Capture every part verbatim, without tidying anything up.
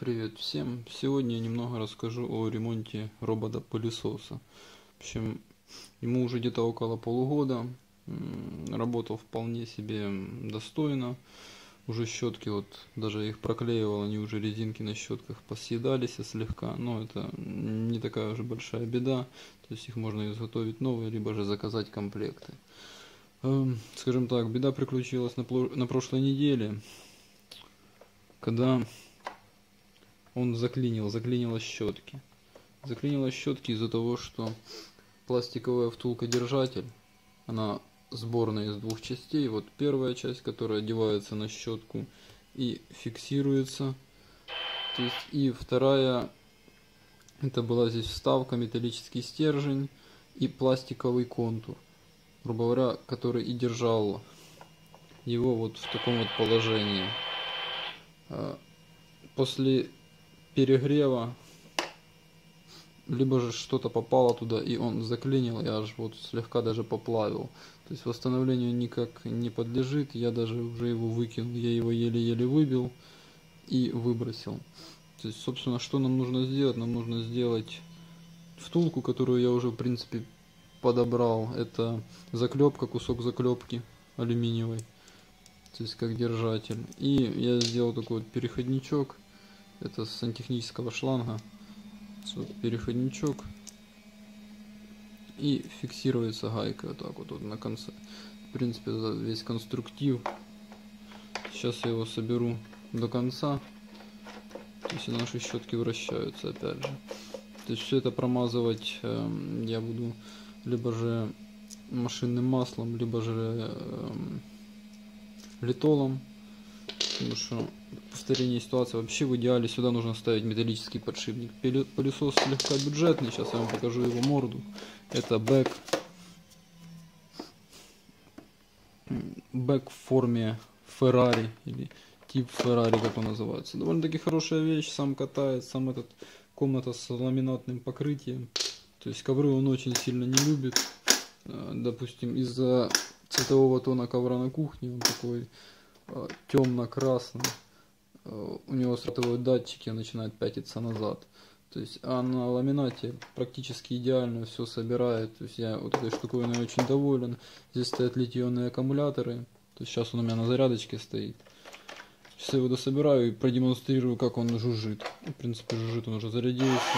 Привет всем! Сегодня я немного расскажу о ремонте робота-пылесоса. В общем, ему уже где-то около полугода. Работал вполне себе достойно. Уже щетки, вот даже их проклеивал, они уже резинки на щетках посъедались слегка. Но это не такая уже большая беда. То есть их можно изготовить новые, либо же заказать комплекты. Скажем так, беда приключилась на, на прошлой неделе, когда он заклинил, заклинило щетки. Заклинило щетки из-за того, что пластиковая втулка-держатель, она сборная из двух частей. Вот первая часть, которая одевается на щетку и фиксируется. То есть, и вторая, это была здесь вставка, металлический стержень и пластиковый контур, грубо говоря, который и держал его вот в таком вот положении. После перегрева либо же что-то попало туда и он заклинил, и аж вот слегка даже поплавил. То есть восстановлению никак не подлежит. Я даже уже его выкинул, я его еле-еле выбил и выбросил. То есть, собственно, что нам нужно сделать? Нам нужно сделать втулку, которую я уже в принципе подобрал. Это заклепка, кусок заклепки алюминиевой, то есть как держатель. И я сделал такой вот переходничок. Это с сантехнического шланга. Вот переходничок. И фиксируется гайкой вот так вот, вот на конце. В принципе, весь конструктив. Сейчас я его соберу до конца. То есть наши щетки вращаются опять же. То есть все это промазывать э, я буду либо же машинным маслом, либо же э, литолом. Потому что повторение ситуации вообще в идеале сюда нужно ставить металлический подшипник. Пылесос слегка бюджетный, сейчас я вам покажу его морду. Это бэк. Бэк в форме Ferrari или тип Ferrari, как он называется. Довольно-таки хорошая вещь, сам катает, сам этот комната с ламинатным покрытием. То есть ковры он очень сильно не любит. Допустим, из-за цветового тона ковра на кухне он такой темно-красный, у него срабатывают датчики, он начинает пятиться назад. То есть, а на ламинате практически идеально все собирает. То есть я вот этой штуковиной очень доволен. Здесь стоят литий-ионные аккумуляторы. То есть сейчас он у меня на зарядочке стоит. Сейчас я его дособираю и продемонстрирую, как он жужжит. В принципе, жужжит, он уже зарядился.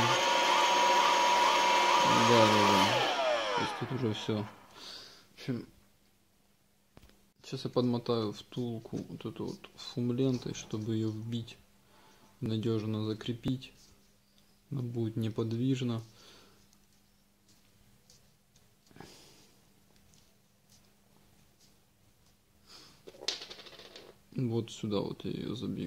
Да, да, да. То есть тут уже все. В общем, сейчас я подмотаю втулку вот эту вот фум-лентой, чтобы ее вбить, надежно закрепить. Она будет неподвижна. Вот сюда вот я ее забью.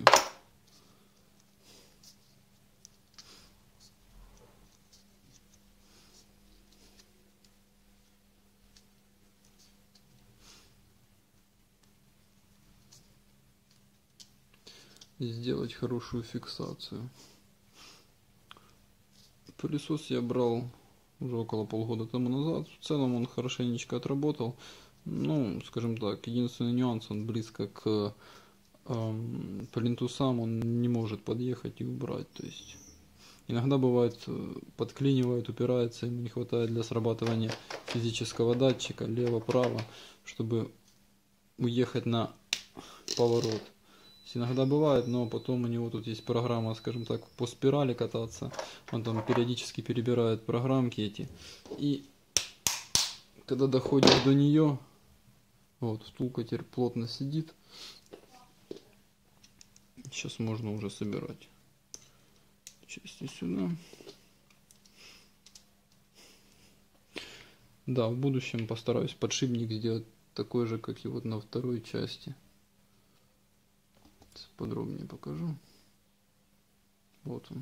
И сделать хорошую фиксацию. Пылесос я брал уже около полгода тому назад. В целом он хорошенечко отработал. Ну, скажем так, единственный нюанс, он близко к э, плинтусам, он не может подъехать и убрать. То есть иногда бывает подклинивает, упирается, ему не хватает для срабатывания физического датчика лево-право, чтобы уехать на поворот. Иногда бывает, но потом у него тут есть программа, скажем так, по спирали кататься. Он там периодически перебирает программки эти. И когда доходит до нее, вот втулка теперь плотно сидит. Сейчас можно уже собирать части сюда. Да, в будущем постараюсь подшипник сделать такой же, как и вот на второй части. Подробнее покажу. Вот он.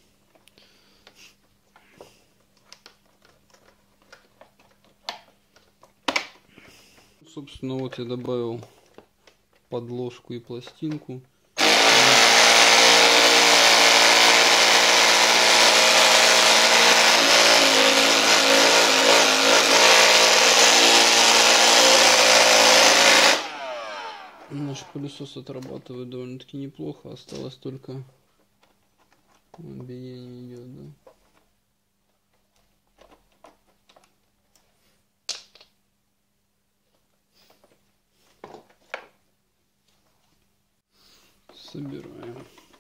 Собственно, вот я добавил подложку и пластинку. Наш пылесос отрабатывает довольно-таки неплохо. Осталось только Биение идет, да. Собираем.